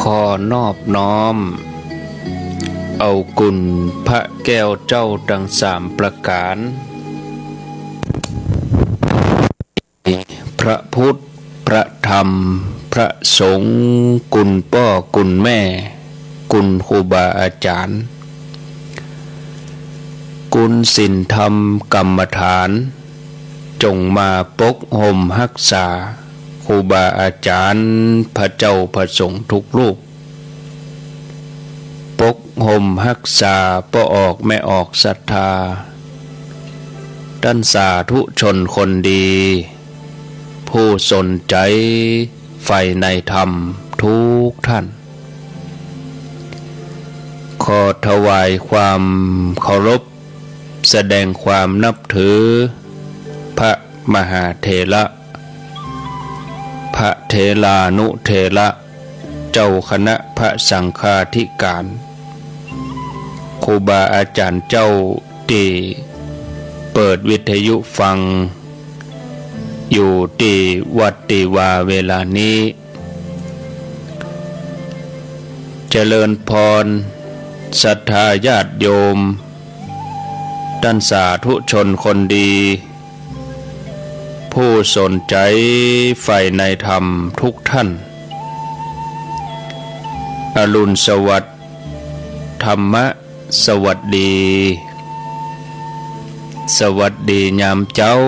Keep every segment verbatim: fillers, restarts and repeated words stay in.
ขอนอบน้อมเอากุณพระแก้วเจ้าดังสามประการพระพุทธพระธรรมพระสงฆ์กุณพ่อกุณแม่กุณครูบาอาจารย์กุณศีลธรรมกรรมฐานจงมาปกห่มรักษาครูบาอาจารย์พระเจ้าพระสงฆ์ทุกรูปปกห่มรักษาป้อออกไม่ออกศรัทธาท่านสาธุชนคนดีผู้สนใจใฝ่ในธรรมทุกท่านขอถวายความเคารพแสดงความนับถือพระมหาเถระพระเถรานุเถระเจ้าคณะพระสังฆาธิการครูบาอาจารย์เจ้าที่เปิดวิทยุฟังอยู่ที่วัดติวาเวลานี้เจริญพรศรัทธาญาติโยมท่านสาธุชนคนดีผู้สนใจใฝ่ในธรรมทุกท่านอรุณสวัสดิ์ธรรมะสวัสดีสวัสดียามเจ้า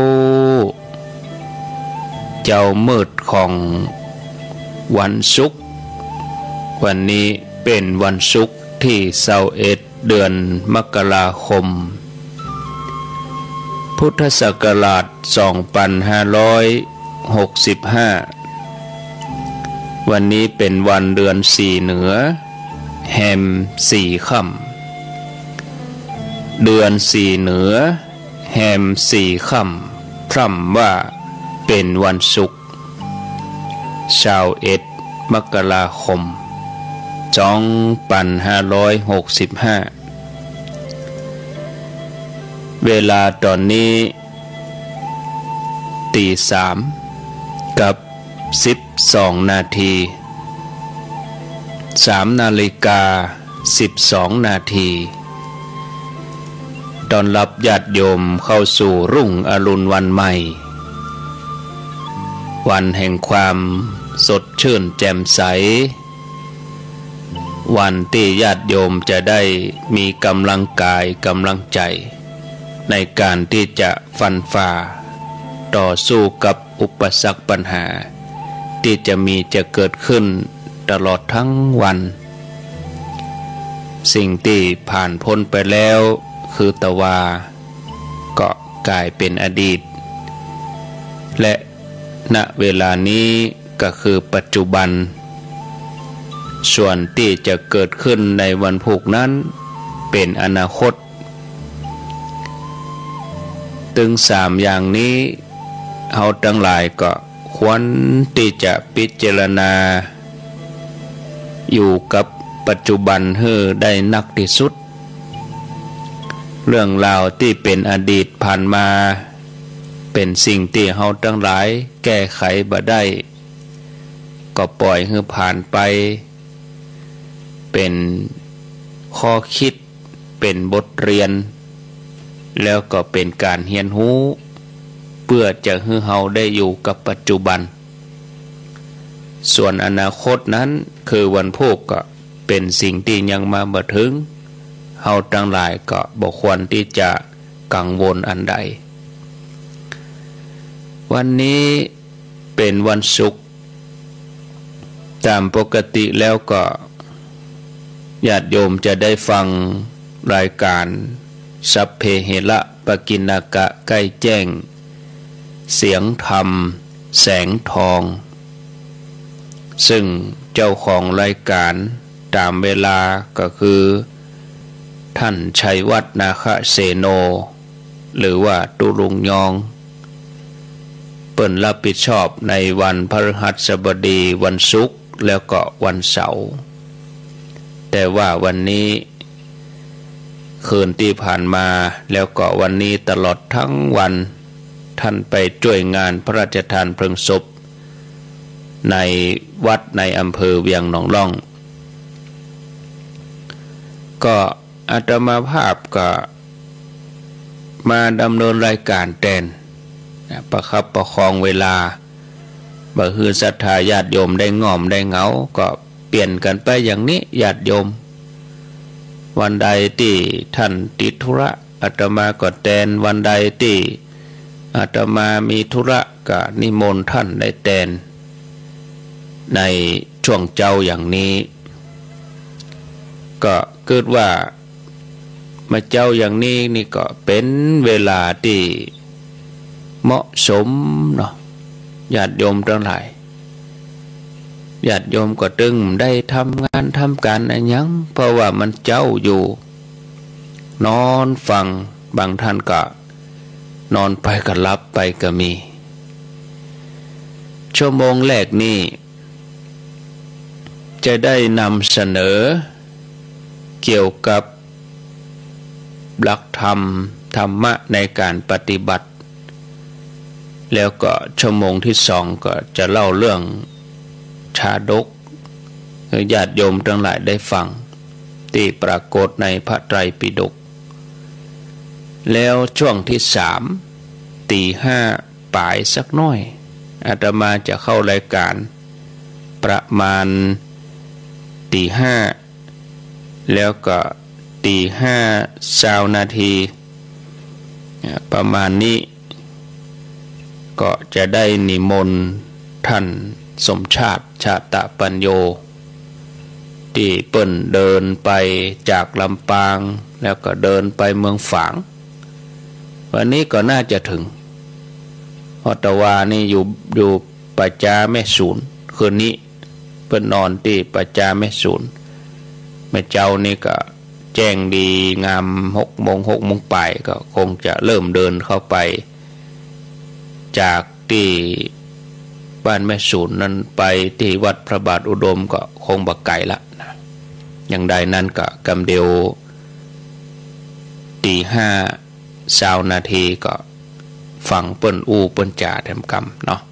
เจ้ามืดของวันศุกร์วันนี้เป็นวันศุกร์ที่เสาเอ็ดเดือนมกราคมพุทธศักราชสองพันห้าร้อยหกสิบห้าวันนี้เป็นวันเดือนสี่เหนือแฮมสี่ค่ำเดือนสี่เหนือแฮมสี่ค่ำพร่ำว่าเป็นวันศุกร์ชาวเอ็ดมกราคมสองพันห้าร้อยหกสิบห้าเวลาตอนนี้ตีสามกับสิบสองนาทีสามนาฬิกาสิบสองนาทีตอนรับญาติโยมเข้าสู่รุ่งอรุณวันใหม่วันแห่งความสดชื่นแจ่มใสวันที่ญาติโยมจะได้มีกำลังกายกำลังใจในการที่จะฟันฝ่าต่อสู้กับอุปสรรคปัญหาที่จะมีจะเกิดขึ้นตลอดทั้งวันสิ่งที่ผ่านพ้นไปแล้วคือตะวาก็กลายเป็นอดีตและณเวลานี้ก็คือปัจจุบันส่วนที่จะเกิดขึ้นในวันพรุ่งนั้นเป็นอนาคตถึงสามอย่างนี้เฮาทั้งหลายก็ควรที่จะพิจารณาอยู่กับปัจจุบันให้ได้นักที่สุดเรื่องราวที่เป็นอดีตผ่านมาเป็นสิ่งที่เฮาทั้งหลายแก้ไขบ่ได้ก็ปล่อยให้ผ่านไปเป็นข้อคิดเป็นบทเรียนแล้วก็เป็นการเรียนรู้เพื่อจะให้เฮาได้อยู่กับปัจจุบันส่วนอนาคตนั้นคือวันพรุ่งก็เป็นสิ่งที่ยังมาบ่ถึงเฮาทั้งหลายก็บ่ควรที่จะกังวลอันใดวันนี้เป็นวันศุกร์ตามปกติแล้วก็ญาติโยมจะได้ฟังรายการสัพเพเหระปกิณณกะใกล้แจ้งเสียงธรรมแสงทองซึ่งเจ้าของรายการตามเวลาก็คือท่านชัยวัฒน์นาคเสโนหรือว่าตุลุงยองเปิ่นรับผิดชอบในวันพฤหัสบดีวันศุกร์แล้วก็วันเสาร์แต่ว่าวันนี้คืนที่ผ่านมาแล้วก็วันนี้ตลอดทั้งวันท่านไปช่วยงานพระราชทานเพลิงศพในวัดในอำเภอเวียงหนองล่องก็อาตมาภาพก็มาดำเนินรายการแทนประคับประคองเวลาบ่คือศรัทธาญาติโยมได้ง่อมได้เหงาก็เปลี่ยนกันไปอย่างนี้ญาติโยมวันใดที่ท่านติดธุระอาตมาก็แทนวันใดที่อาตมามีธุระก็นิมนต์ท่านได้แทนในช่วงเจ้าอย่างนี้ก็เกิดว่ามาเจ้าอย่างนี้นี่ก็เป็นเวลาที่เหมาะสมเนาะญาติโยมทั้งหลายญาติโยมก็ตึงได้ทำงานทำการอะไรยังเพราะว่ามันเจ้าอยู่นอนฟังบางท่านก็นอนไปก็หลับไปก็มีชั่วโมงแรกนี้จะได้นำเสนอเกี่ยวกับหลักธรรมธรรมะในการปฏิบัติแล้วก็ชั่วโมงที่สองก็จะเล่าเรื่องชาดกให้ญาติโยมทั้งหลายได้ฟังที่ปรากฏในพระไตรปิฎกแล้วช่วงที่สามตีห้าปลายสักน้อยอาตมาจะเข้ารายการประมาณตีห้าแล้วก็ตีห้าสาวนาทีประมาณนี้ก็จะได้นิมนต์ท่านสมชาติชาตปัญโยที่เปิ้นเดินไปจากลำปางแล้วก็เดินไปเมืองฝางวันนี้ก็น่าจะถึงอตวานี่อยู่อยู่ปัจจาแม่ศูนย์คืนนี้เปิ้นนอนที่ปัจจาแม่ศูนย์แม่เจ้านี่ก็แจ้งดีงามหกโมงหกโมงไปก็คงจะเริ่มเดินเข้าไปจากที่บ้านแม่ศูนย์นั้นไปที่วัดพระบาทอุดมก็คงบักไก่ละนะอย่างใดนั้นก็กำเดียวตีห้าสาวนาทีก็ฟังเปิ้นอูเปิ้นจ่าแถมกำเนาะ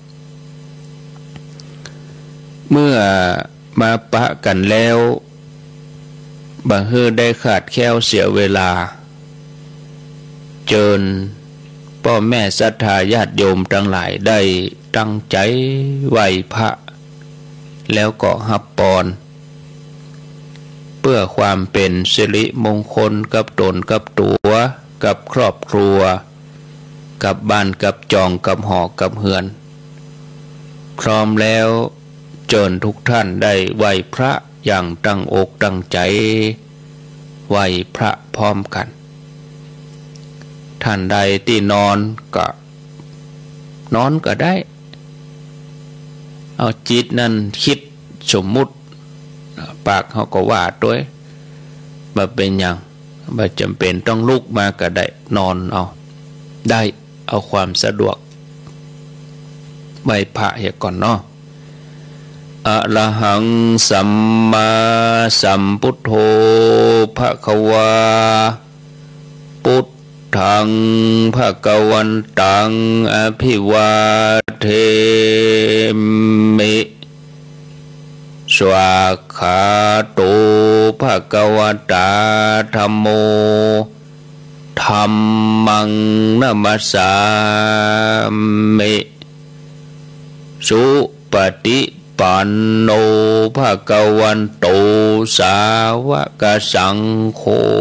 เมื่อมาปะกันแล้วบางฮือได้ขาดแคล้วเสียเวลาเจิญพ่อแม่ศรัทธาญาติโยมทั้งหลายได้ตั้งใจไหว้พระแล้วก็หับปอนเพื่อความเป็นสิริมงคลกับตนกับตัวกับครอบครัวกับบ้านกับจองกับหอกับเฮือนพร้อมแล้วเจิญทุกท่านได้ไหว้พระอย่างตั้งอกตั้งใจไหว้พระพร้อมกันท่านใดที่นอนก็นอนก็ได้เอาจิตนั่นคิดสมมุติปากเขาก็ว่าด้วยมาเป็นอย่างไม่จำเป็นต้องลุกมาก็ได้นอนเอาได้เอาความสะดวกไหว้พระเหตุก่อนเนาะอะระหังสัมมาสัมพุทโธภควาพุทธังภควันตังอภิวาเทมิสวากขาโตภควตาธัมโมธัมมังนัมสสามิสุปฏิปันโนภควันโตสาวกสังโฆ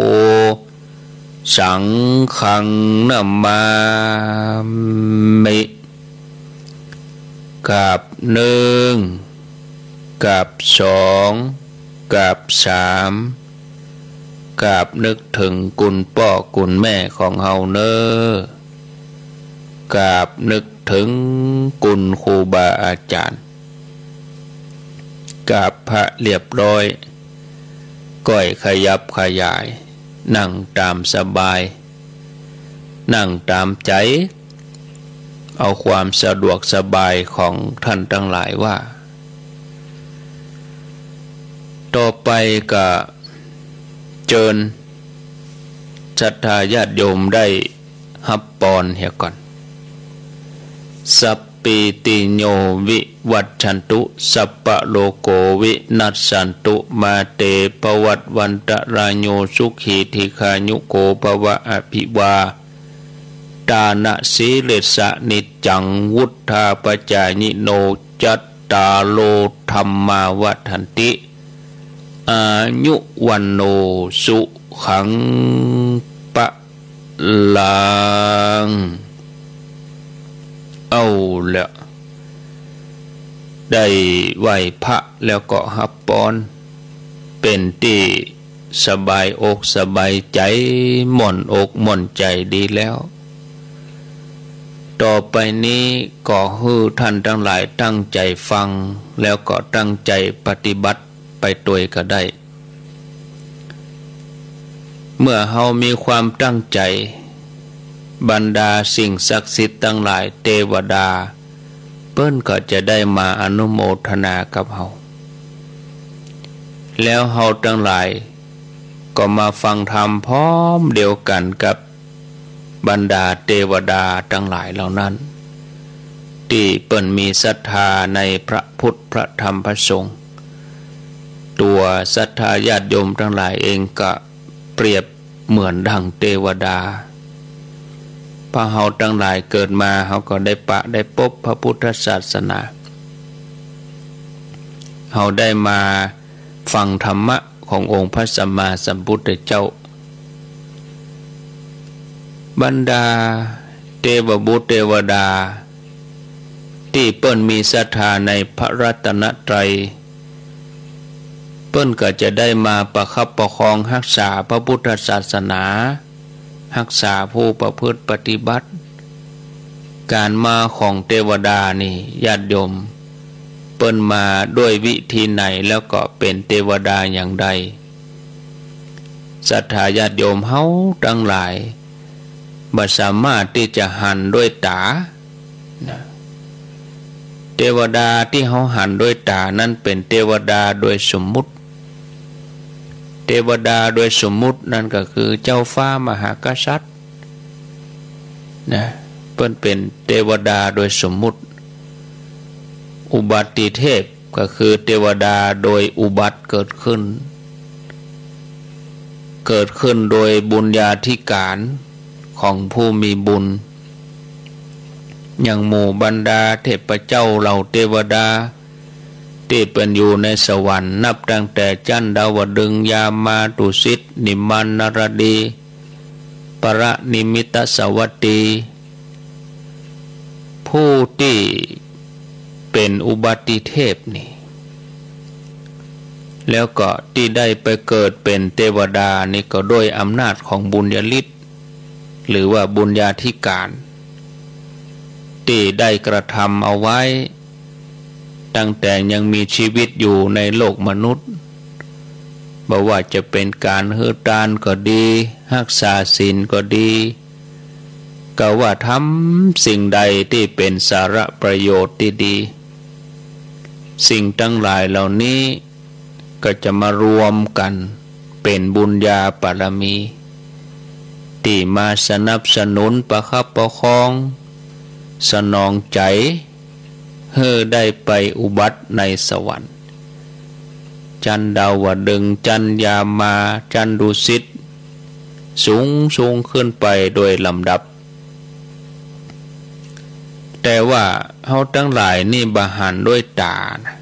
สังฆังนามามิกับหนึ่งกับสองกับสามกับนึกถึงกุณพ่อกุณแม่ของเฮาเนอกับนึกถึงกุณครูบาอาจารย์กับพระเรียบร้อยก้อยขยับขยายนั่งตามสบายนั่งตามใจเอาความสะดวกสบายของท่านทั้งหลายว่าต่อไปก็เจิญศรัทธาญาติโยมได้ฮับปอนเหี่ยก่อนสัพเพปีติโยวิวัชชันตุสัพพะโลโกวินัสสันตุมาเตปวัตวันตรายโยสุขีธิคายุโกภวะอภิวาตานะสีเลสะนิจังวุฒาปจายิโนจัตตาโลธรรมาวัฏันติอายุวันโนสุขังปะลังเอาละได้ไหวพระแล้วก็ฮับปอนเป็นที่สบายอกสบายใจหม่อนอกหม่อนใจดีแล้วต่อไปนี้ก็ให้ท่านทั้งหลายตั้งใจฟังแล้วก็ตั้งใจปฏิบัติไปตัวก็ได้เมื่อเฮามีความตั้งใจบรรดาสิ่งศักดิ์สิทธิ์ทั้งหลายเทวดาเปิ้นก็จะได้มาอนุโมทนากับเฮาแล้วเฮาทั้งหลายก็มาฟังธรรมพร้อมเดียวกันกับบรรดาเทวดาทั้งหลายเหล่านั้นที่เปิ้นมีศรัทธาในพระพุทธพระธรรมพระสงฆ์ตัวศรัทธาญาติโยมทั้งหลายเองก็เปรียบเหมือนดังเทวดาพระเฮาทั้งหลายเกิดมาเฮาก็ได้ปะได้พบพระพุทธศาสนาเฮาได้มาฟังธรรมะขององค์พระสัมมาสัมพุทธเจ้าบรรดาเทวบุตรเทวดาที่เปิ้นมีศรัทธาในพระรัตนตรัยเปิ้นก็จะได้มาประคับประคองรักษาพระพุทธศาสนารักษาผู้ประพฤติปฏิบัติการมาของเทวดานี่ญาติโยมเปิ้นมาด้วยวิธีไหนแล้วก็เป็นเทวดาอย่างใดศรัทธาญาติโยมเฮาทั้งหลายบ่สามารถที่จะหันด้วยตาเทวดาที่เฮาหันด้วยตานั้นเป็นเทวดาโดยสมมุติเทวดาโดยสมมุตินั่นก็คือเจ้าฟ้ามหากษัตริย์นะเพิ่นเป็นเทวดาโดยสมมุติอุบัติเทพก็คือเทวดาโดยอุบัติเกิดขึ้นเกิดขึ้นโดยบุญญาธิการของผู้มีบุญอย่างหมู่บรรดาเทพเจ้าเหล่าเทวดาที่เป็นอยู่ในสวรรค์นับตั้งแต่จันดาวดึงยามาตุสิตนิมานนรดีปรนิมิตสวัตตีผู้ที่เป็นอุบัติเทพนี่แล้วก็ที่ได้ไปเกิดเป็นเทวดานี่ก็ด้วยอำนาจของบุญญาฤทธิ์หรือว่าบุญญาธิการที่ได้กระทำเอาไว้ตั้งแต่ยังมีชีวิตอยู่ในโลกมนุษย์บ่ว่าจะเป็นการเฮือตานก็ดีรักษาศีลก็ดีก็ว่าทำสิ่งใดที่เป็นสาระประโยชน์ที่ดีสิ่งทั้งหลายเหล่านี้ก็จะมารวมกันเป็นบุญญาบารมีที่มาสนับสนุนประคับประคองสนองใจเฮือได้ไปอุบัติในสวรรค์จันดาวดึงจันยามาจันดุสิตสูงสูงขึ้นไปโดยลำดับแต่ว่าเฮาทั้งหลายนี่บหันด้วยตานะ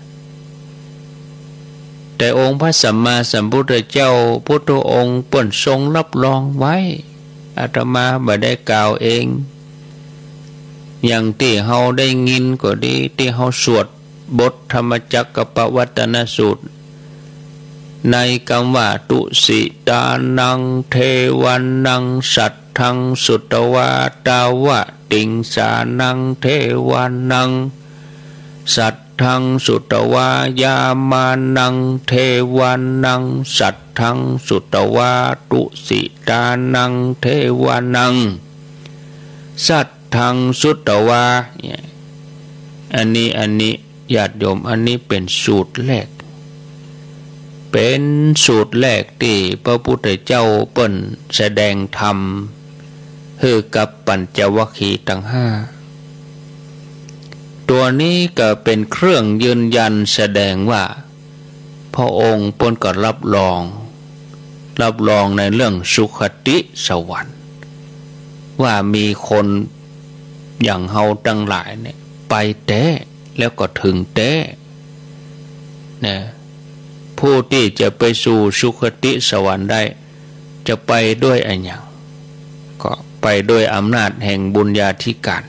แต่องค์พระสัมมาสัมพุทธเจ้าพุทธองค์เปิ้นทรงรับรองไว้อาตมาบ่ได้กล่าวเองอย่างที่เฮาได้ยินก็ดีที่เฮาสวดบทธรรมจักรปวัตตนสูตรในคำว่าตุสิตานังเทวันนังสัตถังสุตวาตาวะติงสานังเทวันนังสัตถังสุตวายามานังเทวันนังสัตถังสุตวาตุสิตานังเทวันนังสัตถังสุตวาอันนี้อันนี้ญาติโยมอันนี้เป็นสูตรแรกเป็นสูตรแรกที่พระพุทธเจ้าเปิ้นแสดงธรรมให้กับปัญจวัคคีย์ทั้งห้าตัวนี้ก็เป็นเครื่องยืนยันแสดงว่าพระองค์ปนก็รับรองรับรองในเรื่องสุคติสวรรค์ว่ามีคนอย่างเฮาทั้งหลายเนี่ยไปแท้แล้วก็ถึงแท้นะผู้ที่จะไปสู่สุคติสวรรค์ได้จะไปด้วยอะไรอย่างก็ไปด้วยอำนาจแห่งบุญญาธิการ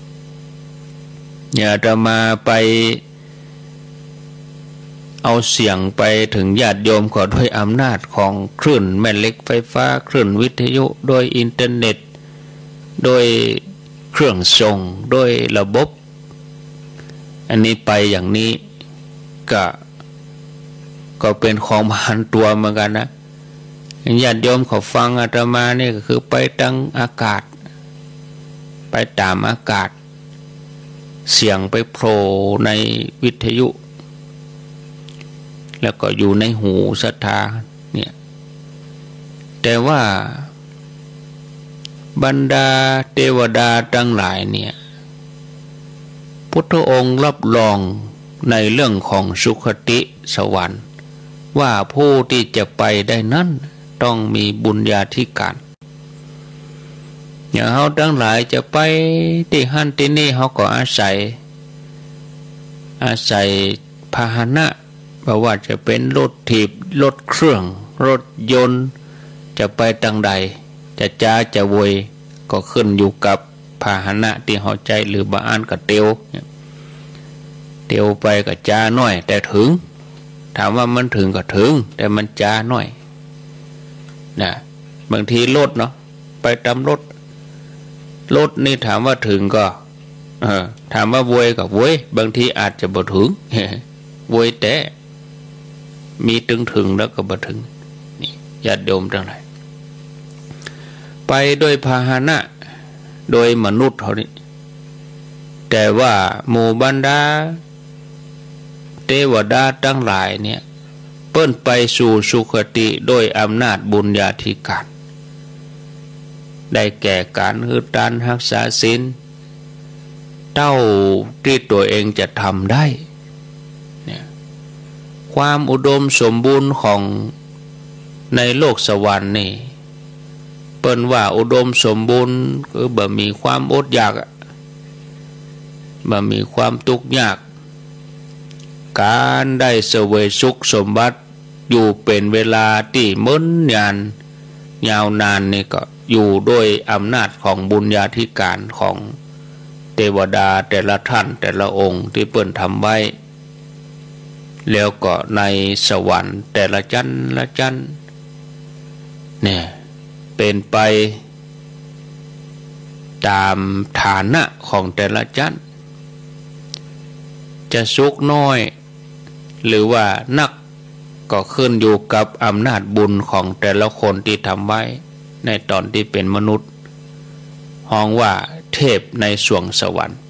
อย่าจะมาไปเอาเสียงไปถึงญาติโยมก็ด้วยอำนาจของคลื่นแม่เหล็กไฟฟ้าคลื่นวิทยุโดยอินเทอร์เน็ตโดยเครื่องส่งโดยระบบอันนี้ไปอย่างนี้ก็ก็เป็นของผ่านตัวเหมือนกันนะญาติโยมเขาฟังอาตมานี่ก็คือไปตั้งอากาศไปตามอากาศเสียงไปโผล่ในวิทยุแล้วก็อยู่ในหูศรัทธาเนี่ยแต่ว่าบรรดาเทวดาทั้งหลายเนี่ยพุทธองค์รับรองในเรื่องของสุคติสวรรค์ว่าผู้ที่จะไปได้นั้นต้องมีบุญญาธิการอย่างเขาทั้งหลายจะไปที่ฮั่นที่นี่เขาก็อาศัยอาศัยพาหนะเพราะว่าจะเป็นรถถีบรถเครื่องรถยนต์จะไปทางใดจะจ้าจะโวยก็ขึ้นอยู่กับพาหนะที่เขาใจหรือบ้านกับเตียวเตียวไปกับจ้าน้อยแต่ถึงถามว่ามันถึงก็ถึงแต่มันจ้าน้อยนะบางทีรถเนาะไปตามรถรถนี่ถามว่าถึงก็เออถามว่าโวยกับโวยบางทีอาจจะบ่ถึงโวยแต่มีถึงถึงแล้วก็บ่ถึงนี่ญาติโยมทั้งหลายไปโดยพาหนะโดยมนุษย์เขานี่แต่ว่าหมู่บรรดาเทวดาทั้งหลายเนี่ยเปิ้นไปสู่สุคติโดยอำนาจบุญญาธิการได้แก่การคือการรักษาศีลเท่าที่ตัวเองจะทำได้เนี่ยความอุดมสมบูรณ์ของในโลกสวรรค์นี่เปิ้นว่าอุดมสมบูรณ์คือบ่มีความอดอยากบ่มีความทุกข์ยากการได้เสวยสุขสมบัติอยู่เป็นเวลาที่มื้นยานยาวนานนี่ก็อยู่ด้วยอำนาจของบุญญาธิการของเทวดาแต่ละท่านแต่ละองค์ที่เปิ้นทำไว้แล้วก็ในสวรรค์แต่ละชั้นละชั้นเนี่ยเป็นไปตามฐานะของแต่ละชั้นจะสุขน้อยหรือว่านักก็ขึ้นอยู่กับอำนาจบุญของแต่ละคนที่ทำไว้ในตอนที่เป็นมนุษย์ฮ้องว่าเทพในสวงสวรรค์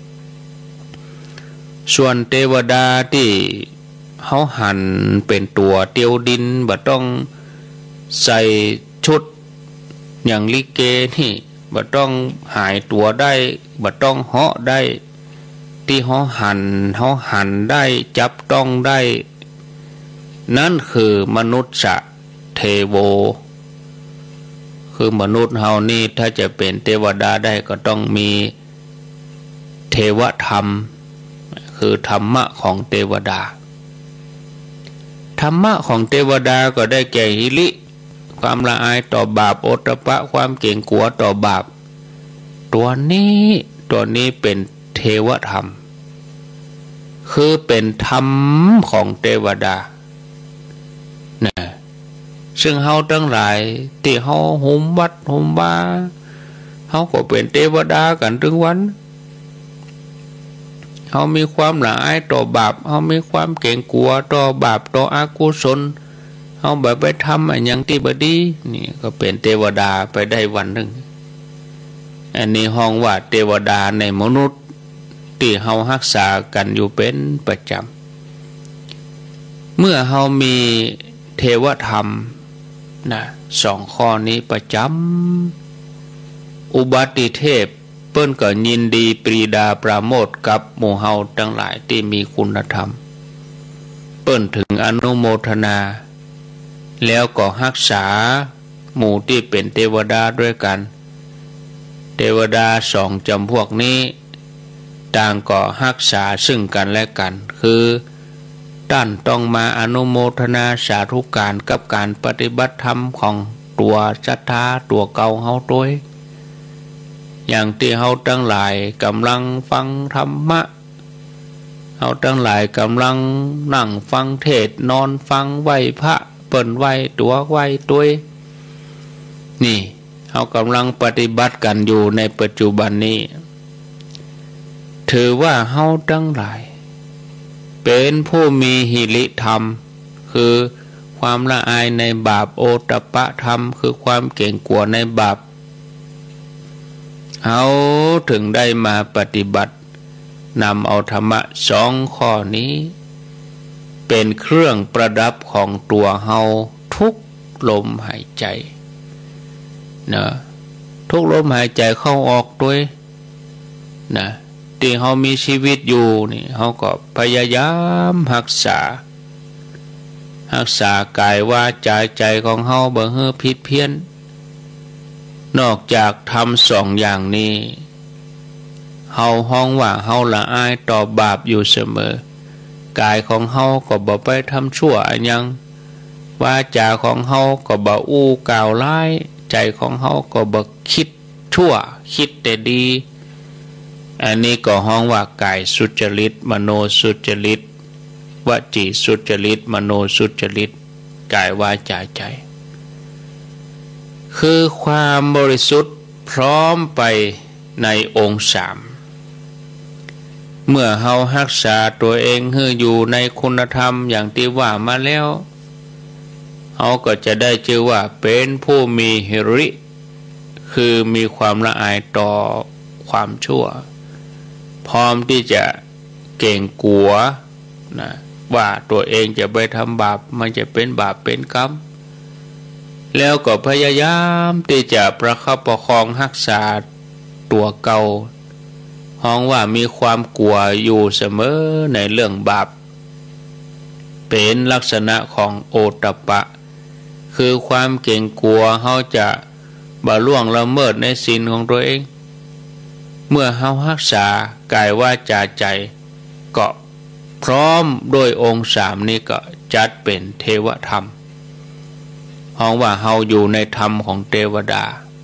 ส่วนเทวดาที่เขาหันเป็นตัวเตียวดินบ่ต้องใส่ชุดอย่างลิเกนี่บ่ต้องหายตัวได้บ่ต้องเหาะได้ที่เขาหันเขาหันได้จับต้องได้นั่นคือมนุษย์เทโวคือมนุษย์เฮานี่ถ้าจะเป็นเทวดาได้ก็ต้องมีเทวธรรมคือธรรมะของเทวดาธรรมะของเทวดาก็ได้แก่หิริความละอายต่อบาปโอตตัปปะความเกรงกลัวต่อบาปตัวนี้ตัวนี้เป็นเทวธรรมคือเป็นธรรมของเทวดานะซึ่งเฮาทั้งหลายที่เฮาหุมวัดหุมบาเฮาก็เป็นเทวดากันถึงวันเฮามีความละอายต่อบาปเฮามีความเกรงกลัวต่อบาปต่ออกุศลเฮาบ่ไปทำอันหยังที่บ่ดีนี่ก็เป็นเทวดาไปได้วันหนึ่งอันนี้ห้องว่าเทวดาในมนุษย์ที่เฮารักษากันอยู่เป็นประจำเมื่อเฮามีเทวธรรมนะสองข้อนี้ประจำอุบัติเทพปิ้นก็ยินดีปรีดาปราโมทกับหมู่เฮาทั้งหลายที่มีคุณธรรมเปิ้นถึงอนุโมทนาแล้วก็รักษาหมู่ที่เป็นเทวดาด้วยกันเทวดาสองจำพวกนี้ต่างก็รักษาซึ่งกันและกันคือท่านต้องมาอนุโมทนาสาธุการกับการปฏิบัติธรรมของตัวศรัทธาตัวเก่าเฮาด้วยอย่างที่เฮาทั้งหลายกำลังฟังธรรมะเฮาทั้งหลายกำลังนั่งฟังเทศนอนฟังไหว้พระเปิ้นไหว้ตัวไหว้ตัวนี่เฮากำลังปฏิบัติกันอยู่ในปัจจุบันนี้ถือว่าเฮาทั้งหลายเป็นผู้มีหิริธรรมคือความละอายในบาปโอตตัปปะธรรมคือความเก่งกลัวในบาปเอาถึงได้มาปฏิบัตินำเอาธรรมะสองข้อนี้เป็นเครื่องประดับของตัวเฮาทุกลมหายใจนะทุกลมหายใจเข้าออกด้วยนะที่เฮามีชีวิตอยู่นี่เฮาก็พยายามรักษารักษากายวาจาใจของเฮาบ่ให้ผิดเพี้ยนนอกจากทำสองอย่างนี้เฮาห้องว่าเฮาละอายต่อบาปอยู่เสมอกายของเฮาก็บ่ไปทำชั่วอันยังวาจาของเฮาก็บ่อู้กล่าวร้ายใจของเฮาก็บ่คิดชั่วคิดแต่ดีอันนี้ก็ห้องว่ากายสุจริตมโนสุจริตวจีสุจริตมโนสุจริตกายวาจาใจคือความบริสุทธิ์พร้อมไปในองค์สามเมื่อเฮารักษาตัวเองให้อยู่ในคุณธรรมอย่างที่ว่ามาแล้วเฮาก็จะได้ชื่อว่าเป็นผู้มีหิริคือมีความละอายต่อความชั่วพร้อมที่จะเก่งกลัวนะว่าตัวเองจะไปทำบาปมันจะเป็นบาปเป็นกรรมแล้วก็พยายามที่จะประคับประคองรักษาตัวเก่าห้องว่ามีความกลัวอยู่เสมอในเรื่องบาปเป็นลักษณะของโอตตัปปะคือความเก่งกลัวเขาจะบ่ล่วงละเมิดในศีลของตัวเองเมื่อเฮารักษากายวาจาใจก็พร้อมโดยองค์สามนี้ก็จัดเป็นเทวธรรมห้องว่าเฮาอยู่ในธรรมของเทวดา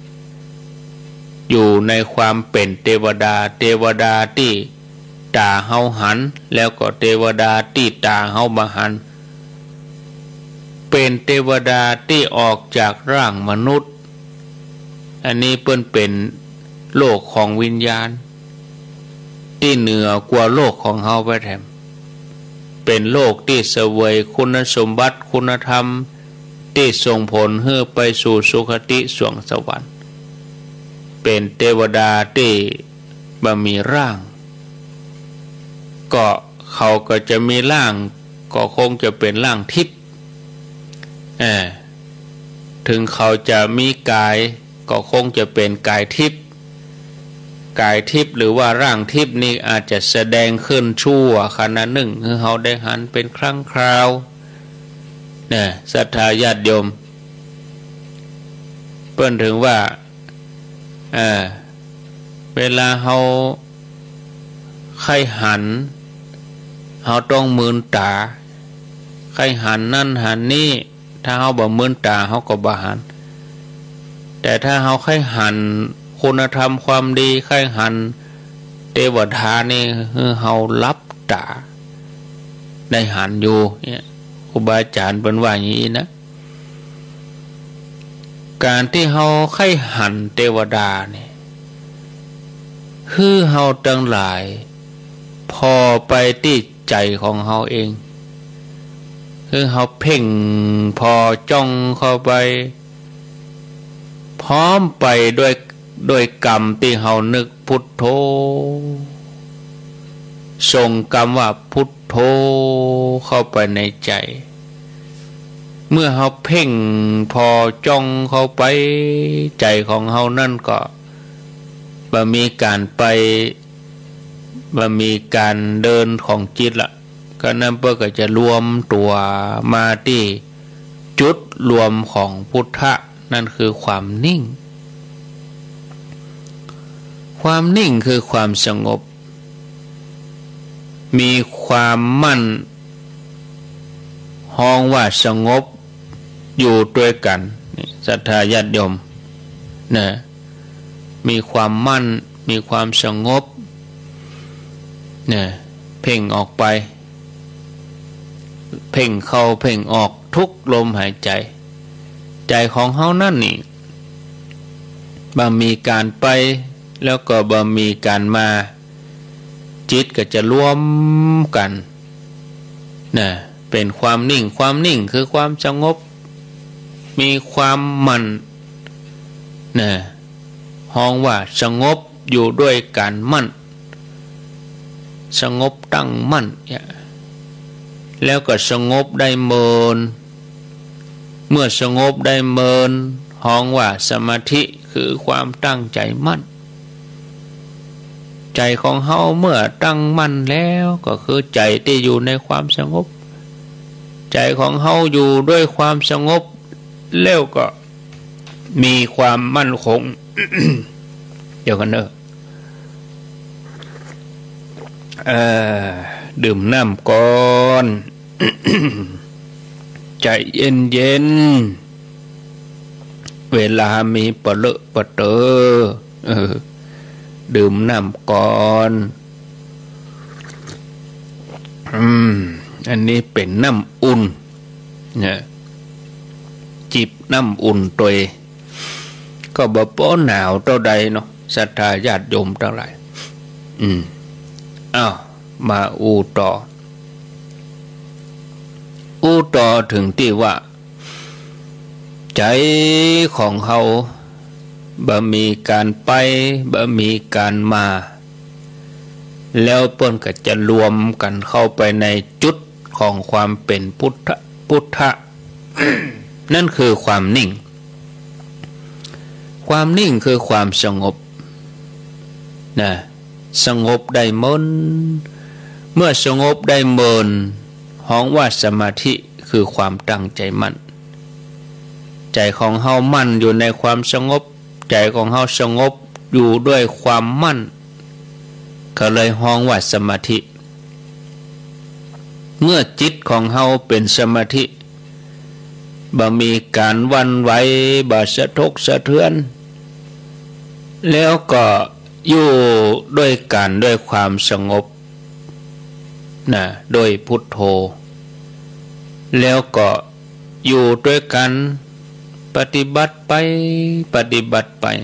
อยู่ในความเป็นเทวดาเทวดาที่ตาเฮาหันแล้วก็เทวดาที่ตาเฮาบ่หันเป็นเทวดาที่ออกจากร่างมนุษย์อันนี้เปิ้นเป็นโลกของวิญญาณที่เหนือกว่าโลกของเฮาไปแถมเป็นโลกที่เสวยคุณสมบัติคุณธรรมที่ส่งผลให้ไปสู่สุคติสวงสวรรค์เป็นเทวดาที่บ่มีร่างก็เขาก็จะมีร่างก็คงจะเป็นร่างทิพย์เออถึงเขาจะมีกายก็คงจะเป็นกายทิพย์กายทิพย์หรือว่าร่างทิพย์นี่อาจจะแสดงขึ้นชั่วขณะหนึ่งคือเขาได้หันเป็นครั้งคราวเนี่ยศรัทธาญาติโยมเปิ้นถึงว่าเออเวลาเขาใครหันเขาต้องมืนตาใครหันนั่นหันนี่ถ้าเขาบ่มืนตาเขาก็บ่หันแต่ถ้าเขาใครหันคุณธรรมความดีใครหันเทวดานี่คือเขารับตาได้หันอยู่เนี่ยครูบาอาจารย์เป็นว่าอย่างนี้นะการที่เขาใครหันเทวดาเนี่ยคือเขาทั้งหลายพอไปที่ใจของเขาเองคือเขาเพ่งพอจ้องเข้าไปพร้อมไปด้วยด้วยกรรมที่เขานึกพุทโธส่งกรรมว่าพุทโธเข้าไปในใจเมื่อเขาเพ่งพอจ้องเข้าไปใจของเขานั่นก็บ่มีการไปบ่มีการเดินของจิตละก็นั่นเพื่อก็จะรวมตัวมาที่จุดรวมของพุทธะนั่นคือความนิ่งความนิ่งคือความสงบมีความมั่นห้องว่าสงบอยู่ด้วยกันศรัทธาญาติโยมนะมีความมั่นมีความสงบนะเพ่งออกไปเพ่งเข้าเพ่งออกทุกลมหายใจใจของเฮานั่นนี่บ่มีการไปแล้วก็บ่มีการมาจิตก็จะรวมกันนะเป็นความนิ่งความนิ่งคือความสงบมีความมั่นนะห้องว่าสงบอยู่ด้วยการมั่นสงบตั้งมั่นแล้วก็สงบได้เมินเมื่อสงบได้เมินห้องว่าสมาธิคือความตั้งใจมั่นใจของเฮาเมื่อตั้งมั่นแล้วก็คือใจที่อยู่ในความสงบใจของเฮาอยู่ด้วยความสงบแล้วก็มีความมั่นคง เดี๋ยวกันเนอะเอ่อดื่มน้ำก่อน ใจเย็นเย็นเวลามีปะเลอะปะเตอเออดื่มน้ำก่อนอืมอันนี้เป็นน้ำอุ่นเนี่ยจิบน้ำอุ่นตัวก็บ่ป้อหนาวเท่าใดเนาะศรัทธาญาติโยมทั้งหลายอืมอ้าวมาอูต่ออูต่อถึงที่ว่าใจของเขาบ่มีการไปบ่มีการมาแล้วเปิ้นก็จะรวมกันเข้าไปในจุดของความเป็นพุทธพุทธะ นั่นคือความนิ่งความนิ่งคือความสงบนะสงบได้เมินเมื่อสงบได้เมินห้องว่าสมาธิคือความตั้งใจมั่นใจของเฮามั่นอยู่ในความสงบใจของเฮาสงบอยู่ด้วยความมั่นก็เลยห้องว่าสมาธิเมื่อจิตของเฮาเป็นสมาธิบ่มีการวันไหวบ่สะทกสะเทือนแล้วก็อยู่ด้วยกันด้วยความสงบนะโดยพุทโธแล้วก็อยู่ด้วยกันปฏิบัติไปปฏิบัติไป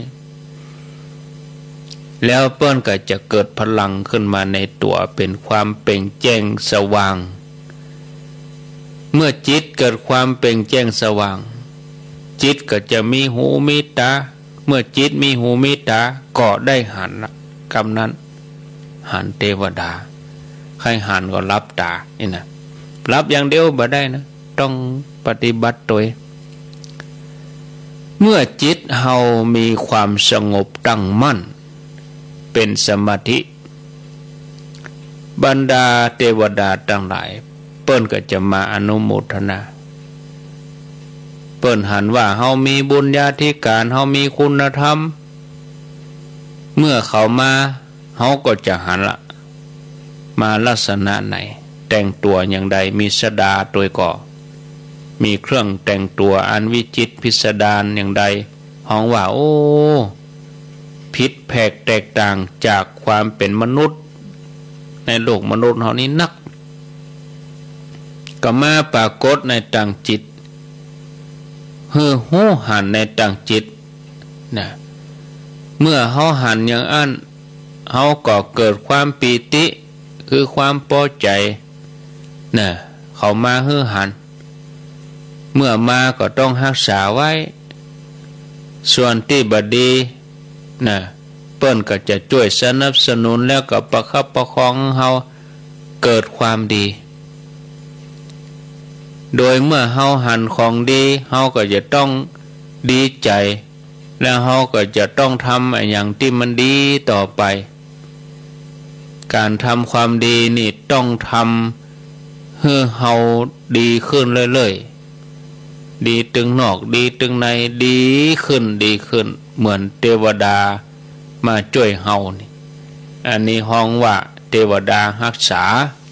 แล้วเปิ้นก็จะเกิดพลังขึ้นมาในตัวเป็นความเปล่งแจ้งสว่างเมื่อจิตเกิดความเปล่งแจ้งสว่างจิตก็จะมีหูมีตาเมื่อจิตมีหูมีตาก็ได้หันกำนั้นหันเทวดาใครหันก็รับตานี่นะรับอย่างเดียวบ่ได้นะต้องปฏิบัติตัวเมื่อจิตเฮามีความสงบตั้งมั่นเป็นสมาธิบรรดาเทวดาทั้งหลายเปิ้นก็จะมาอนุโมทนาเปิ้นหันว่าเฮามีบุญญาธิการเฮามีคุณธรรมเมื่อเขามาเฮาก็จะหันละมาลักษณะไหนแต่งตัวอย่างใดมีสดาโดยก่อมีเครื่องแต่งตัวอันวิจิตรพิสดารอย่างใดห้องว่าโอ้ผิดแผกแตกต่างจากความเป็นมนุษย์ในโลกมนุษย์เฮานี้นักก็มาปรากฏในต่างจิตเฮือหูหันในต่างจิตนะเมื่อเฮาหันอย่างอันเฮาก็เกิดความปีติคือความพอใจนะเขามาเฮือหันเมื่อมาก็ต้องรักษาไว้ส่วนที่บดีนะเปิ้นก็จะช่วยสนับสนุนแล้วก็ประคับประคองเฮาเกิดความดีโดยเมื่อเฮาหันของดีเฮาก็จะต้องดีใจแล้วเขาก็จะต้องทำอย่างที่มันดีต่อไปการทำความดีนี่ต้องทำให้เฮาดีขึ้นเรื่อยๆดีตึงนอกดีตึงในดีขึ้นดีขึ้นเหมือนเทวดามาช่วยเฮานี่อันนี้ห้องว่าเทวดารักษา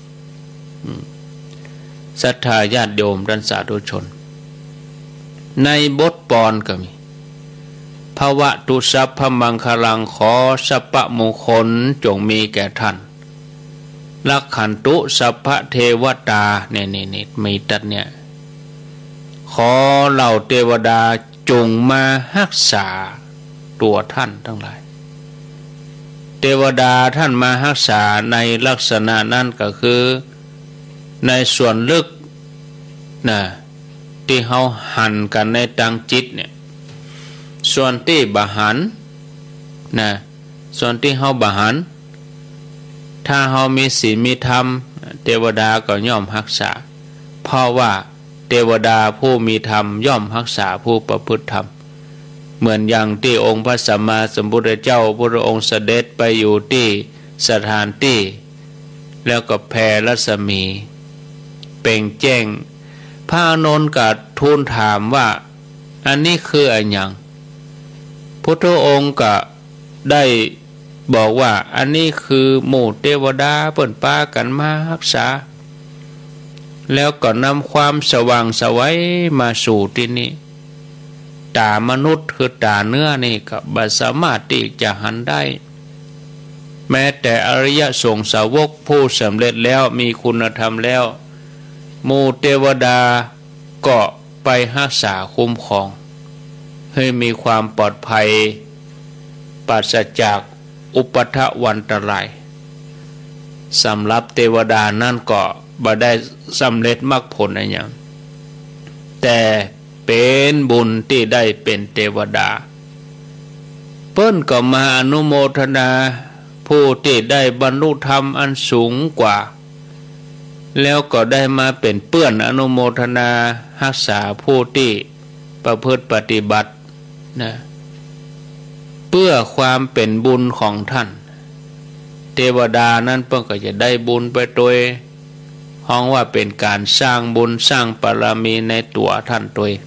ศรัทธาญาติโยมท่านสาธุชนในบทปอนก็มีภวะตุสัพพมังคลังขอสัพพมงคลจงมีแก่ท่านลักขันตุสัพพเทวตาเนี่ยนี่นี่มีตัดเนี่ยขอเหล่าเทวดาจงมารักษาตัวท่านทั้งหลายเทวดาท่านมารักษาในลักษณะนั้นก็คือในส่วนลึกนะที่เขาหันกันในทางจิตเนี่ยส่วนที่บาหันนะส่วนที่เขาบาหันถ้าเขามีศีลมีธรรมเทวดาก็ย่อมรักษาเพราะว่าเทวดาผู้มีธรรมย่อมรักษาผู้ประพฤติธรรมเหมือนอย่างที่องค์พระสัมมาสัมพุทธเจ้าพระองค์เสด็จไปอยู่ที่สถานที่แล้วก็แผ่รัศมีเปล่งแจ้งพระอานนท์ก็ทูลถามว่าอันนี้คืออะไรอย่างพุทธองค์ก็ได้บอกว่าอันนี้คือหมู่เทวดาเปิ่นป้ากันมารักษาแล้วก็นำความสว่างไสวมาสู่ที่นี้ตามนุษย์คือตาเนื้อนี่ก็บ่สามารถที่จะหันได้แม้แต่อริยสงฆ์สาวกผู้สำเร็จแล้วมีคุณธรรมแล้วหมู่เทวดาก็ไปรักษาคุ้มครองให้มีความปลอดภัยปราศจากอุปทวันตรายสำหรับเทวดานั่นก็บ่ได้สำเร็จมรรคผลอะไรอย่างแต่เป็นบุญที่ได้เป็นเทวดาเพิ่นก็มาอนุโมทนาผู้ที่ได้บรรลุธรรมอันสูงกว่าแล้วก็ได้มาเป็นเปื้อนอนุโมทนารักษาผู้ที่ประพฤติปฏิบัตินะเพื่อความเป็นบุญของท่านเทวดานั้นเพิ่นก็จะได้บุญไปโดยห้องว่าเป็นการสร้างบุญสร้างบารมีในตัวท่านโดย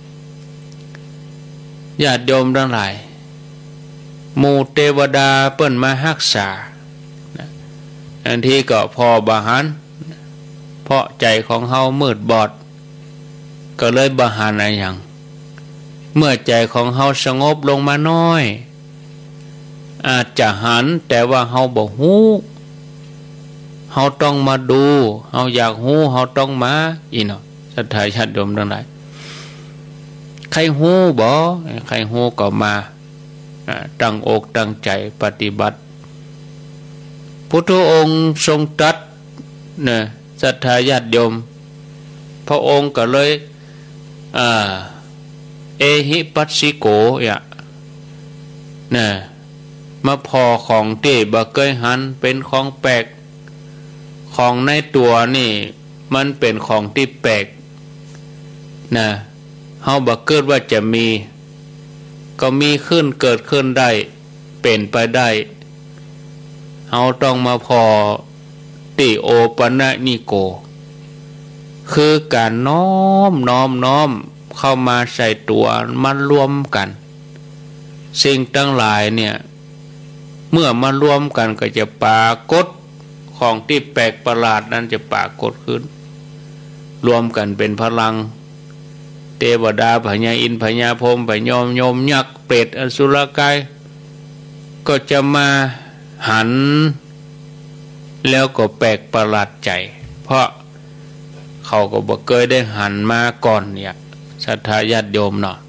ญาติโยมทั้งหลายหมู่เทวดาเปิ้นมารักษาอันที่ก็พอบาหันเพราะใจของเฮามืดบอดก็เลยบาหันอะไรอย่างเมื่อใจของเฮาสงบลงมาน้อยอาจจะหันแต่ว่าเฮาบ่ฮู้เฮาต้องมาดูเฮาอยากฮู้เฮาต้องมาอีเนาะศรัทธาญาติโยมทั้งหลายใครฮู้บ่ใครฮู้ก็มาตั้งอกตั้งใจปฏิบัติพุทธองค์ทรงตรัสเนี่ยศรัทธาญาติโยมพระองค์ก็เลยอ่าเอหิปัสสิโกอ่ะนะมาพอของที่บ่เคยหันเป็นของแปลกของในตัวนี่มันเป็นของที่แปลกนะเฮาบ่เกิดว่าจะมีก็มีขึ้นเกิดขึ้นได้เป็นไปได้เฮาต้องมาพอติโอปนะนิโกคือการน้อมน้อมน้อมเข้ามาใส่ตัวมันรวมกันสิ่งทั้งหลายเนี่ยเมื่อมารวมกันก็จะปรากฏของที่แปลกประหลาดนั้นจะปรากฏขึ้นรวมกันเป็นพลังเทวดาพญาอินทร์พญาพรหมพญาโยมยักษ์เปรตอสุรกายก็จะมาหันแล้วก็แปลกประหลาดใจเพราะเขาก็บ่เคยได้หันมาก่อนเนี่ยศรัทธาญาติโยมเนาะ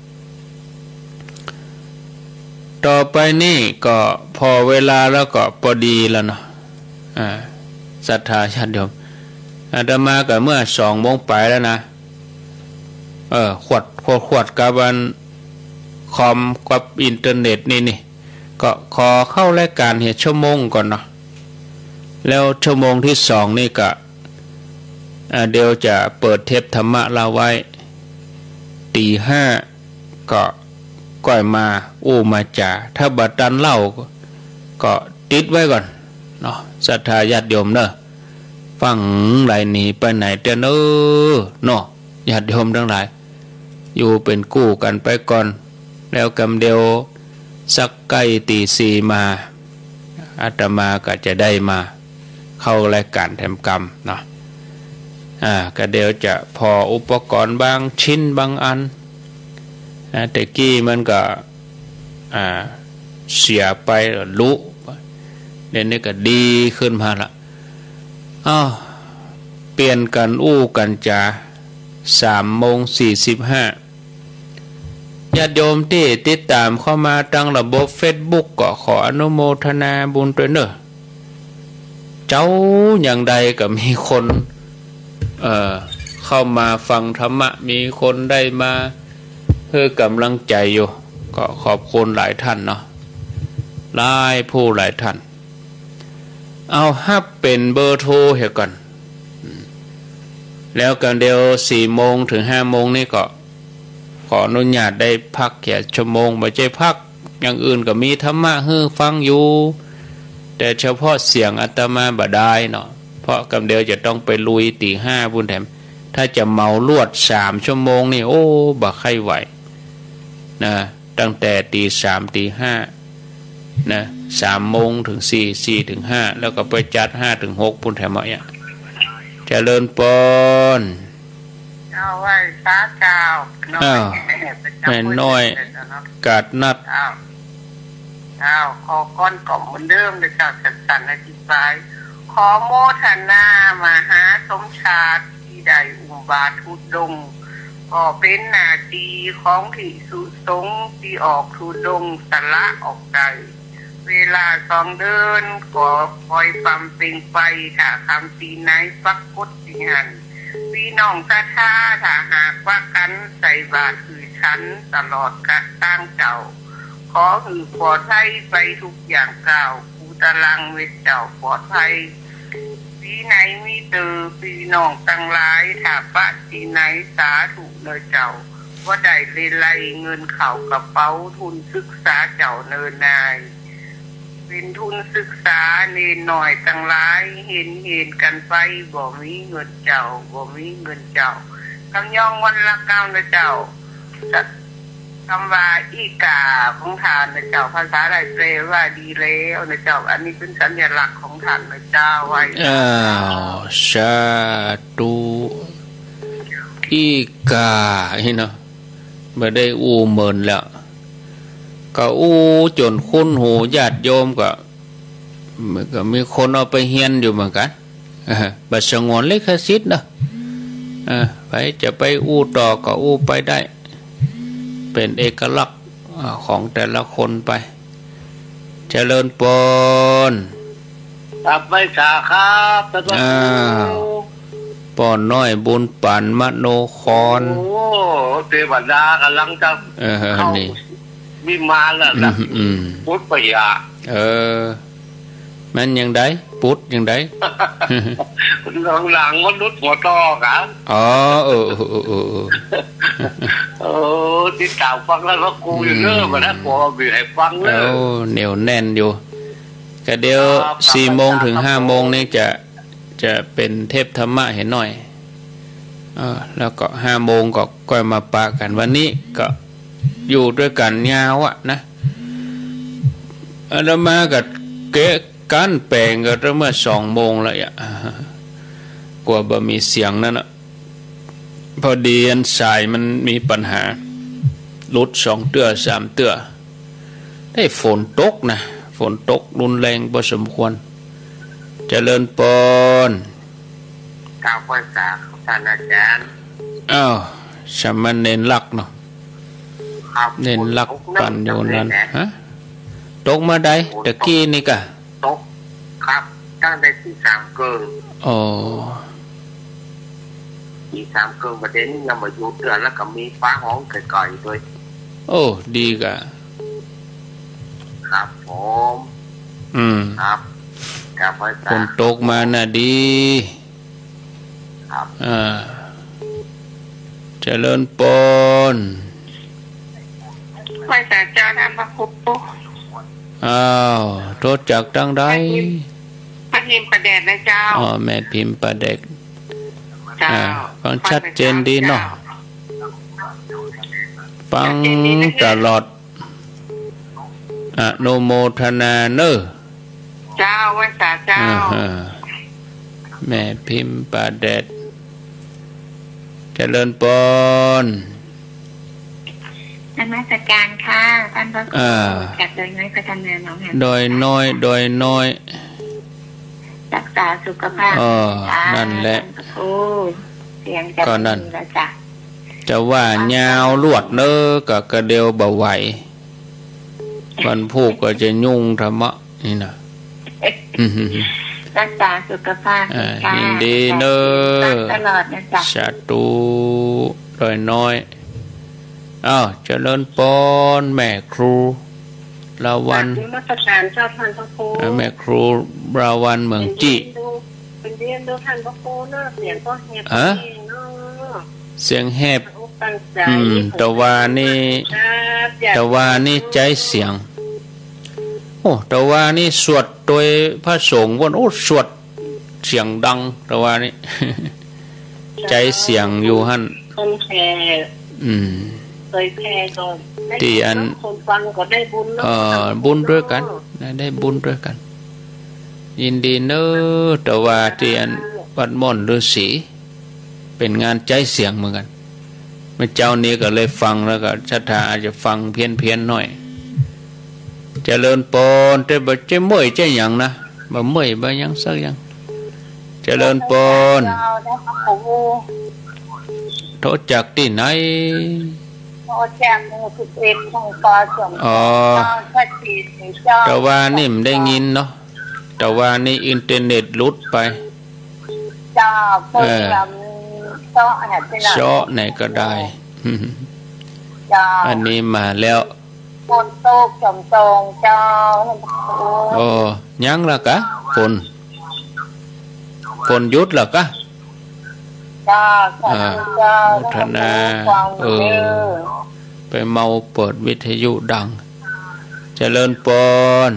ต่อไปนี่ก็พอเวลาแล้วก็พอดีแล้วเนาะอ่าศรัทธาญาติโยมอาตมาก็เมื่อสองโมงไปแล้วนะเออขวดขวดขวดกับอันคอมกับอินเทอร์เน็ตนี่นี่ก็ขอเข้ารายการเหตุชั่วโมงก่อนเนาะแล้วชั่วโมงที่สองนี่ก็เดี๋ยวจะเปิดเทปธรรมะเราไว้ตีห้าก็ก้อยมาอู้มาจ่าถ้าบัดตันเล่าก็ติดไว้ก่อนเนาะศรัทธาญาติโยมเนอะฟังไหลหนีไปไหนเตนเออเนาะญาติโยมทั้งหลายอยู่เป็นกู้กันไปก่อนแล้วกำเดียวสักใกล้ตีสี่มาอาตมาก็จะได้มาเข้ารายการแถมกรรมเนาะอ่าก็เดี๋ยวจะพออุปกรณ์บางชิ้นบางอันนะแต่กี้มันก็อ่าเสียไปลุเดี๋ยวนี้ก็ดีขึ้นมาละอ้าวเปลี่ยนกันอู้กันจาสามโมงสี่สิบห้าญาติโยมที่ติดตามเข้ามาตั้งระบบเฟซบุ๊กก็ขออนุโมทนาบุญด้วยเนอะเจ้าอย่างใดก็มีคนเอ่อเข้ามาฟังธรรมะมีคนได้มาเพื่อกำลังใจอยู่ก็ขอบคุณหลายท่านเนาะหลายผู้หลายท่านเอาฮับเป็นเบอร์โทรเหรอก่อนแล้วกันเดียวสี่โมงถึงห้าโมงนี่ก็ขออนุญาตได้พักแค่ชั่วโมงไม่ใช่พักอย่างอื่นก็มีธรรมะให้ฟังอยู่แต่เฉพาะเสียงอาตมาบ่ได้เนาะเพราะกำเดียวจะต้องไปลุยตีห้าบุญแถมถ้าจะเมาลวดสามชั่วโมงนี่โอ้บ่ใครไหวนะตั้งแต่ตีสามตีห้านะสามโมงถึงสี่สี่ถึงห้าแล้วก็ไปจัดห้าถึงหกบุญแถมเนี่ยเจริญปนเอาไว้สาเจ้าอ้าวแม่น้อยกาดนัดอ้าวอ้าวขอก้อนกล่อมเหมือนเดิมเลยเจ้าจัดสรรอธิบายขอโมทนามหาสมชาติที่ได้อุบาทุดงก็เป็นหน้าที่ของภิกษุสงฆ์ที่ออกทุดงสละออกใจเวลาสองเดินก็คอยความเป็นไปถ้าคำตีไหนปักพุทธิหันพี่น้องศรัทธาถ้าหากว่ากันใส่บาตรคือฉันตลอดกะตั้งเจ้าขอหือปลอดภัยไปทุกอย่างกล่าวภูตะลังเวทเจ้าปลอดภัยปีไหนมีเตอพี่น้องตั้งหลายถ้าปะที่ไหนสาธุเลยเจ้าว่าได้เลไลเงินเข่ากระเป๋าทุนศึกษาเจ้าเนินนายเป็นทุนศึกษาเนนหน่อยตั้งหลายเห็นเห็นกันไปบ่มีเงินเจ้าบ่มีเงินเจ้าคำย่องวันละเก้านะเจ้าคำว่าอีกาของทานนะเจ้าภาษาไทยแปลว่าดีแล้วนะเจ้าอันนี้เป็นสัญลักษณ์ของทานนะเจ้าไว้อ้าวสาธุอีกาเนาะไม่ได้อูเหมือนแล้วก็อู้จนคุ้นหูญาติโยมก็มันก็มีคนเอาไปเฮียนอยู่เหมือนกันบัดสงวนลิขสิทธิ์นะไปจะไปอู้ต่อก็อู้ไปได้เป็นเอกลักษณ์ของแต่ละคนไปเจริญปนตับไม่ขาครับตะวันปอนน้อยบุญปันมโนครโอ้เทวดากำลังจะเข้าวิมานแล้วนะพุทธปยาเออมันยังไดพุทธยังไดหลังหลังมนุษย์หัวต่อครับอ๋อเออเออเออเออที่กล่าวฟังแล้วก็กูอยู่เนิ่มมาแล้วกูมีให้ฟังเลยโอ้เหนียวแน่นอยู่ก็เดี๋ยวสี่โมงถึงห้าโมงนี่จะจะเป็นเทพธรรมะเห็นหน่อยเออแล้วก็ห้าโมงก็ก้อยมาปะกันวันนี้ก็อยู่ด้วยกันยาวอะนะอาตมากับเกะกันแปลงก็เมื่อสองโมงแล้วอ่ะกลัวบ่มีเสียงนั่นอ่ะพอดีอันสายมันมีปัญหาลุดสองเตื้อสามเตื้อได้ฝนตกนะฝนตกรุนแรงพอสมควรเจริญปนกล่าวภาษาของท่านอาจารย์อ้าวสามเณรลักเนาะเน้นลักปันโยนันฮะตกมาได้ตะกี้นี่กะตกครับตั้งแต่ที่สามเกินอ๋อที่สามเกินประเด็นนำมาอยู่เดือนแล้วก็มีฟ้าห้องไก่ๆด้วยโอ้ดีกะครับผมอืมครับกับภาษาคนตกมาน่ะดีครับอ่าเจริญปนไว้สาเจ้าท่านพระครูอ้าวโทษจากตั้งใดพระพิมพ์ประเดชนะเจ้าอ๋อแม่พิมพ์ประเด็กเจ้าฟังชัดเจนดีเนาะฟังตลอดอนุโมทนาเนอเจ้าไว้สาเจ้าแม่พิมพ์ประเด็กเจริญปนนมัสการค่ะท่านพระครูจากโดยน้อยพัฒนาน้องแหมโดยน้อยโดยน้อยรักษาสุขภาพอ๋อนั่นแหละเสียงจะดีแล้วจ้ะจะว่ายาวลวดเนอกับกระเดียวเบาไหววันพูกก็จะยุ่งธรรมะนี่นะรักษาสุขภาพยินดีเนอตลอดนะจ๊ะสาธุโดยน้อยอ้าวเจริญปนแม่ครูราวันมาตรการเจ้าท่านพระครูแม่ครูราวันเมืองจิเป็นเรียนดูท่านพระครูเนาะเสียงก็แหบเนาะเสียงแหบอืมแต่ว่านี่แต่ว่านี่ใจเสียงโอ้แต่ว่านี่สวดโดยพระสงฆ์ว่าโอ้สวดเสียงดังแต่ว่านี่ใจเสียงอยู่หั่นคนแผ่อืมเคยแผ่ก็ได้คนฟังก็ได้บุญเออบุญด้วยกันได้บุญด้วยกันยินดีเนอแต่ว่าที่อันวัดม่อนฤาษีเป็นงานใจเสียงเหมือนกันเมื่อเจ้านี้ก็เลยฟังแล้วก็ศรัทธาอาจจะฟังเพี้ยนเพี้ยนหน่อยเจริญปนแต่บ่เจเมื่อยใจหยังนะบ่เมื่อยบ่ยังสักยังเจริญปนโทษจากที่ไหนโทษจากหมู่สิบเอ็ดของปอสมอ๋อแต่ว่านี่มันได้ยินเนาะแต่ว่านี่อินเทอร์เน็ตหลุดไปจ้าเปิดลำโซ่ไหนก็ได้โซ่ไหนก็ได้จ้าอันนี้มาแล้วฝนตกจมตรงเจ้าโอ้ยังล่ะกะฝนฝนหยุดล่ะกะจ้าจ้าพัฒนาเออไปเมาเปิดวิทยุดังเจริญปน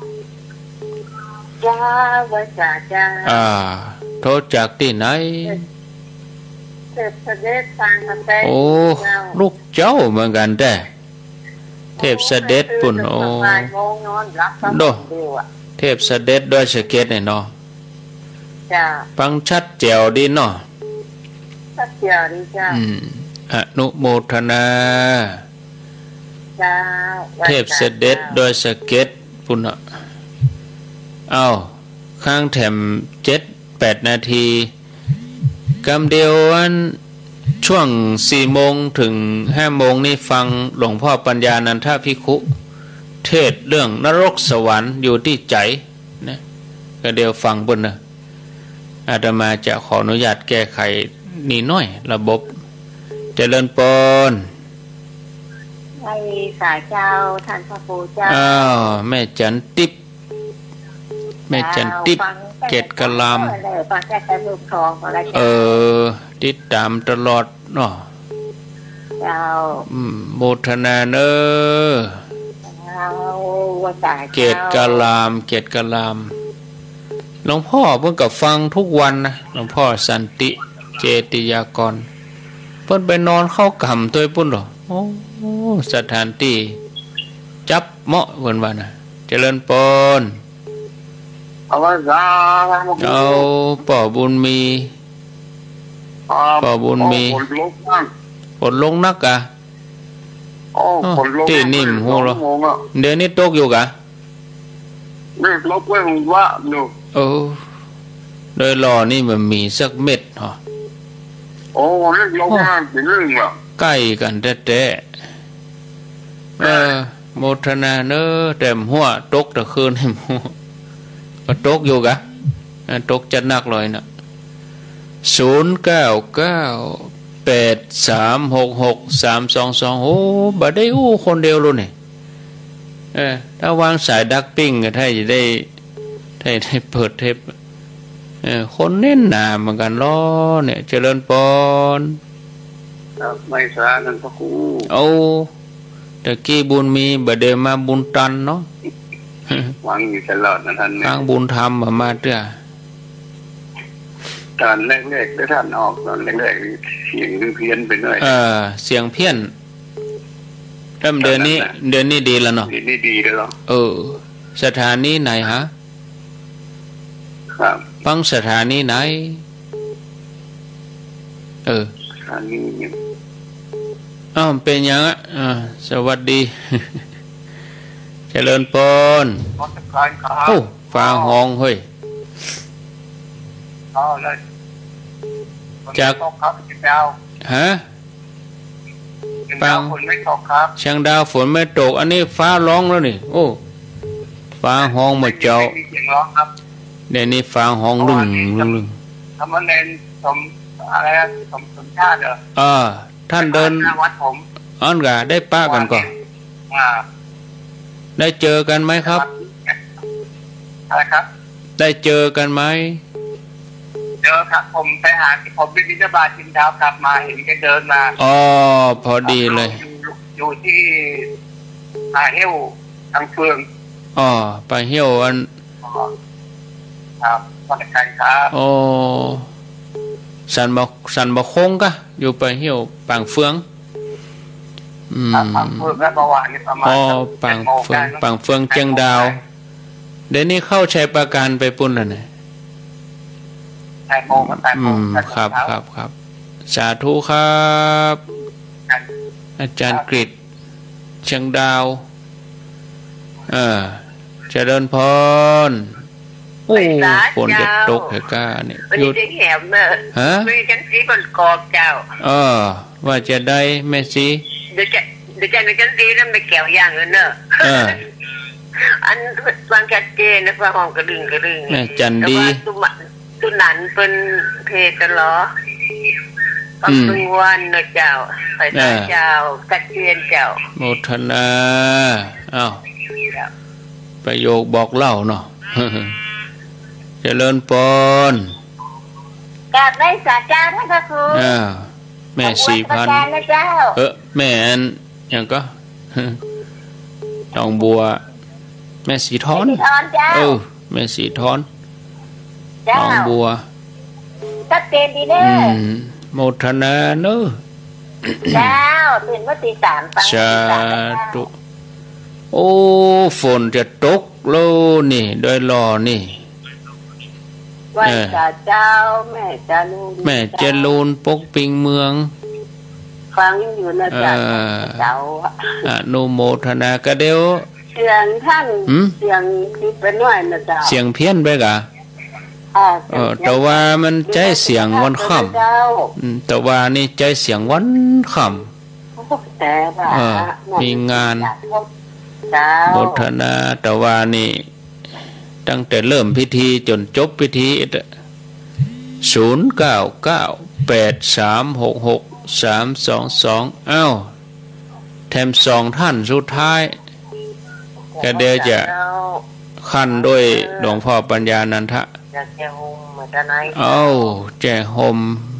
จ้าวัจจ้าอ่าโทษจากที่ไหนเทพเสด็จทางกันได้โอ้ลูกเจ้าเหมือนกันแต่เทพเสด็จปุ่นโอ้โดเทพเสด็จด้วยสเก็ตเนี่ยเนาะจ้าฟังชัดแจ๋วดีเนาะชัดแจ๋วดีจ้าอืมอนุโมทนาจ้าเทพเสด็จด้วยสเก็ตปุ่นอ่ะเอ้าข้างแถมเจ็ดแปดนาทีกำเดียวอันช่วงสี่โมงถึงห้าโมงนี่ฟังหลวงพ่อปัญญานันทภิกขุเทศเรื่องนรกสวรรค์อยู่ที่ใจนะก็เดียวฟังบนนะอาตมาจะขออนุญาตแก้ไขนี่น้อยระบบเจริญปนให้สาเจ้าท่านพระครูเจ้าอ้าวแม่จันติ๊บแม่จันติ๊บเกตกะลามเออติดตามตลอดเนาะเจ้าโมทนาเนอเกตกะลามเกตกะลามหลวงพ่อเพิ่งกับฟังทุกวันนะหลวงพ่อสันติเจติยากรเพิ่นไปนอนเข้ากำตัวปุ่นหรอโอ้สถานที่จับเหมาะเพิ่นว่านะเจริญปนเอาว่าจ้าเอาป่อบุญมีป่อบุญมีฝนลงนักกะที่นิ่มหูหรอเดี๋ยวนี้ตกอยู่กะนี่ลบไว้หงว่าอยู่เออโดยรอนี่มันมีสักเม็ดเหรอโอ้นี่ลบมาถึงเรื่องอ่ะใกล้กันแท้ๆเออโมทนาเนอแต่หัวตกตะคืนให้หัวก็ตกอยู่กะตกจะหนักเลยนะศูนย์เก้าเก้าแปดสามหกหกสามสองสองโอ้บ่ได้อู้คนเดียวรู้นี่เออถ้าวางสายดักปิ้งก็ถ้าจะได้ถ้าได้เปิดเทปเออคนเน้นหนาเหมือนกันล้อเนี่ยเจริญปนไม่สานันพระครูเอาตะกี้บุญมีบ่เดิมาบุญตันเนาะหวังอยู่ตลอดนะท่านทางบุญธรรมมาเด้อตอนแรกๆได้ท่านออกตอนแรกๆเสียงเพี้ยนไปหน่อยเออเสียงเพี้ยนเริ่มเดือนนี้เดือนนี้ดีแล้วเนาะเดือนนี้ดีแล้วเออสถานีไหนฮะครับฟังสถานีไหนเออสถานีอ้าวเป็นยังอ่ะอ่าสวัสดีเจริญปนโอ้ฟ้าห้องเฮ้ยจากฮะฟังฝนไม่ตกครับเชียงดาวฝนไม่ตกอันนี้ฟ้าร้องแล้วนี่โอ้ฟ้าห้องมาเจ้าเดี๋ยวนี้ฟ้าห้องลึงลึงลึงทำมาเน้นสมอะไรสมสมชาติเหรอเออท่านเดินวัดผมอ้อนกะได้ป้ากันก่อนได้เจอกันไหมครับอะไรครับได้เจอกันไหมเจอครับผมไปหาที่ผมไปบิณฑบาตกินเช้ากลับมาเห็นแกเดินมาอ๋อพอดีเลยอยู่ที่ปลาเหี้ยวทางเฟืองอ๋อปลาเหี้ยวอันครับวันไกลครับโอ้สันบกสันบกคงกะอยู่ปลาเหี้ยวปางเฟืองอืมปางเฟืองและประวัตินี่ประมาณอ๋อปางเฟืองปางเฟืองเจียงดาวเดี๋ยวนี้เข้าใช้ประกันไปปุ่นแล้วเนี่ยใช่โมงใช่โมงครับครับครับสาธุครับอาจารย์กฤษเชียงดาวเออเจริญพรโอ้ฝนจะตกเหรอก้าเนี่ยหยุดแหมเนอะฮะมีกันสีบนกอบเจ้าเออว่าจะได้แม่ซีเดี๋ยวจะเดี๋ยวจะในกันสีแล้วไม่แก้วย่างเนอะเอออันฟังชัดเจนนะฟังห้องกระดึงกระดึงแม่จันดีตุนันเป็นเพศเหรอปังตุวันนะเจ้าไปตาเจ้ากัดเทียนเจ้าโมทนาอ้าวประโยคบอกเล่าเนาะเจริญปนกราบได้สาเจ้าท่านพระครูอ่าแม่สี่พันเออแม่อันยังก็ดองบัวแม่สีท้อนเออแม่สีท้อนดองบัวชัดเจนดีเด้อโมทนาเนอะเจ้าตื่นว่าตีสามปังสาธุโอ้ฝนจะตกโลนี่โดยรอนี่วันเจ้าแม่จารูนแม่จารูนปกปิงเมืองฟังอยู่นะจ๊ะเจ้าอนุโมทนากระเดียวเสียงท่านเสียงที่เป็นน้อยนะจ๊ะเสียงเพี้ยนไปกะเออแต่ว่ามันใจเสียงวันค่ำแต่ว่านี่ใจเสียงวันค่ำแต่ว่ามีงานโมทนาแต่ว่านี่ตั้งแต่เริ่มพิธีจนจบพิธีศูนย์เก้าเก้าแปดสามหกหกสามสองสองอ้าวแถมสองท่านสุดท้ายก็เดี๋ยวจะขั้นด้วยหลวงพ่อปัญญานันทะเอ้าแจหม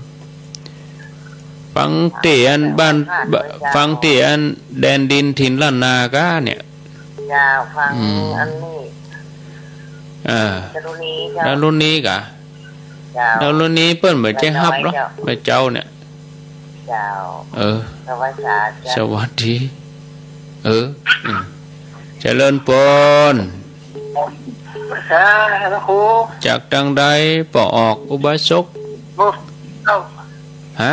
ฟังเตียนบ้านฟังเตียนแดนดินถิ่นล้านนากะเนี่ยจ้าฟังอันนี้อ่าแล้วรุ่นนี้กะแล้วรุ่นนี้เปิ้นเหมือนใจฮับเนาะไปเจ้าเนี่ยเออสวัสดีเออเจริญปนจากดังใดปอออกอุบาสกฮะ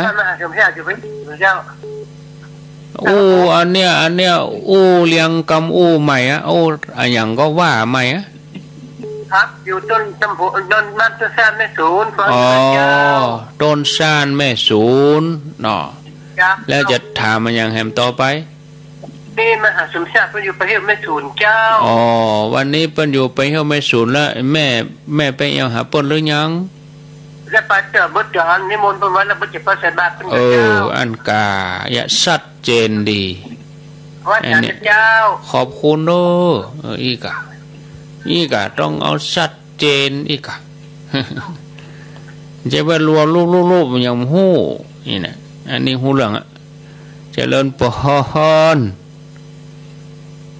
อู้อันเนี้ยอันเนี้ยอู้เลี้ยงกำอู้ใหม่อะอู้อันอย่างก็ว่าใหม่อะครับอยู่ต้นจำพูต้นมัตซานแม่ศูนย์อ๋อต้นซานแม่ศูนย์เนาะแล้วจะถามมันยังแหมต่อไปนี่มหาสมชาติเป็นอยู่ประเทศแม่ศูนย์เจ้าอ๋อวันนี้เป็นอยู่ไปเที่ยวแม่ศูนย์แล้วแม่แม่ไปยังหาปนหรือยังแล้วไปเจอบุตรจอนนิมนต์เป็นวันแล้วบุตรจะประเสริฐบาทเป็นเจ้าเอออันกาอย่าชัดเจนดีว่าเจ้าขอบคุณเนอะอีกอะอีกอะต้องเอาชัดเจนอีกอะจะไปรัวลูบๆๆอย่างหู้นี่นะอันนี้หูเหลืองอะเจริญพร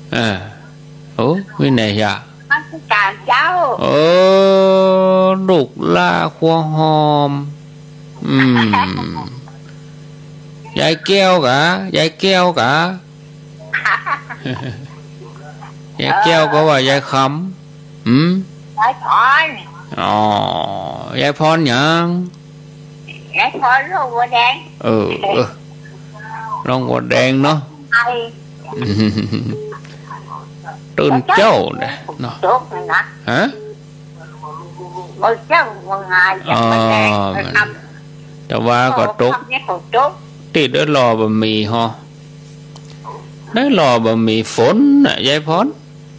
อ่าโอ้วินัยยะมันคือการเจ้าโอ้ลูกล่าขัวหอมอืมยายแก้วกะยายแก้วกะยายแก้วก็ว่ายายคำอืมยายพรอ๋อยายพรยังยายพรลงหัวแดงเออเออลงหัวแดงเนาะตื่นเจ้าเนี่ยเนาะฮะบ่เจ้าว่าไงอ๋อแต่ว่าก็ตกติดด้วยรอบะหมี่ฮะได้รอบะหมี่ฝนน่ะยายพร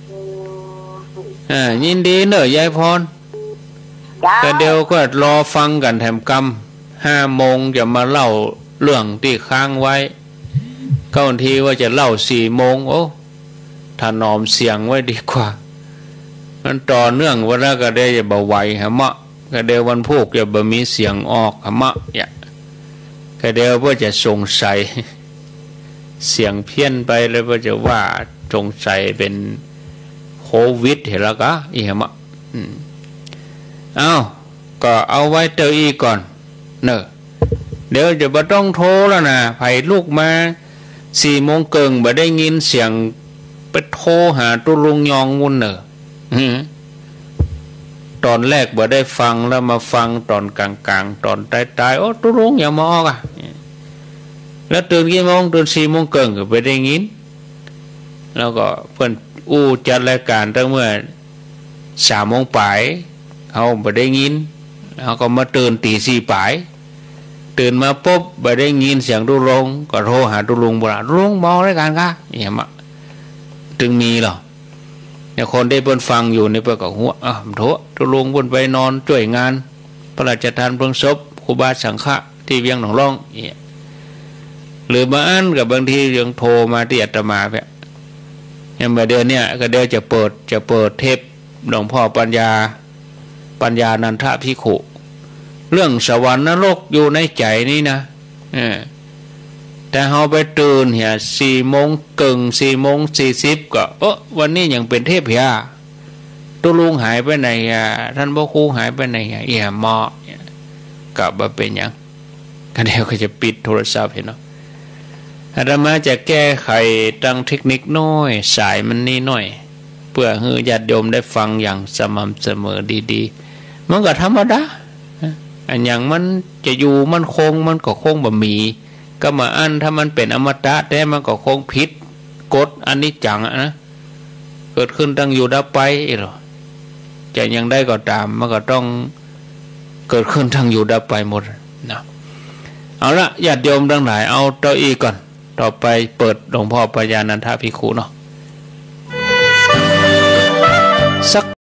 อ่ายินดีเนอะยายพรแต่เดี๋ยวก็รอฟังกันแถมกรรมห้าโมงจะมาเล่าเรื่องที่ค้างไว้ก็บางทีว่าจะเล่าสี่โมงโอ้ถนอมเสียงไว้ดีกว่ามันต่อเนื่องวันละก็ได้จะเบาไหวฮะมะก็เดี๋ยววันพุธจะบ่มีเสียงออกฮะมะเนี่ยก็เดี๋ยวว่าจะสงสัยเสียงเพี้ยนไปแล้วว่าจะว่าสงสัยเป็นโควิดเห็นแล้วก็อีฮะมะอืมเอาก็เอาไว้เตออีก่อนเนอะเดี๋ยวจะบ่ต้องโทรแล้วนะไผ่ลูกมาสี่โมงเกิงบ่ได้ยินเสียงไปโทรหาตุลุงยองวุ่นเนอะตอนแรกบ่ได้ฟังแล้วมาฟังตอนกลางๆตอนท้ายๆโอ้ตุลุงอย่ามาออกอ่ะแล้วตื่นกี่โมงตื่นสี่โมงเกิงก็ไปได้ยินแล้วก็เพื่อนอู้จัดรายการตั้งเมื่อสามโมงปลายเขาบ่ได้ยินเขาก็มาตื่นตีสี่ปลายตื่นมาปุ๊บบ่ได้ยินเสียงตุลุงก็โทรหาตุลุงบ่ล่ะตุลุงมองรายการค่ะเนี่ยมะถึงมีหรอเนี่ยคนได้เพิ่นฟังอยู่ในเพิ่นก็หัวอ่ะโถตุลุงเพิ่นไปนอนช่วยงานพระราชทานเพลิงศพครูบาสังฆะที่เวียงหนองร่องเนี่ยหรือมาอ่านกับบางทียังโทรมาที่อาตมาแบบอย่างเดือนเนี่ยก็เดี๋ยวจะเปิดจะเปิดเทปหลวงพ่อปัญญาปัญญานันทภิกขุเรื่องสวรรค์นรกอยู่ในใจนี่นะแต่เขาไปตื่นเหี่ยสี่โมงกึ่งสี่โมงสี่สิบก็เออวันนี้ยังเป็นเทพยาตุลุงหายไปไหนอ่ะท่านพ่อครูหายไปไหนอ่ะเอี่ยมอกับมาเป็นยังก็เดี๋ยวก็จะปิดโทรศัพท์เห็นเนาะอาตมาจะแก้ไขตั้งเทคนิคน้อยสายมันนี่น้อยเพื่อให้ญาติโยมได้ฟังอย่างสม่ำเสมอดีๆมันก็ธรรมดาอันอย่างมันจะอยู่มันคงมันก็คงบ่มีก็มาอันถ้ามันเป็นอมตะแต่มันก็คงผิดกฎอันนี้จังนะเกิดขึ้นตั้งอยู่ดับไปหรอจะยังได้ก็ตามมันก็ต้องเกิดขึ้นทั้งอยู่ดับไปหมดนะเอาละญาติโยมทั้งหลายเอาเต้าอี้ก่อนต่อไปเปิดหลวงพ่อปัญญานันทภิกขุเนาะสัก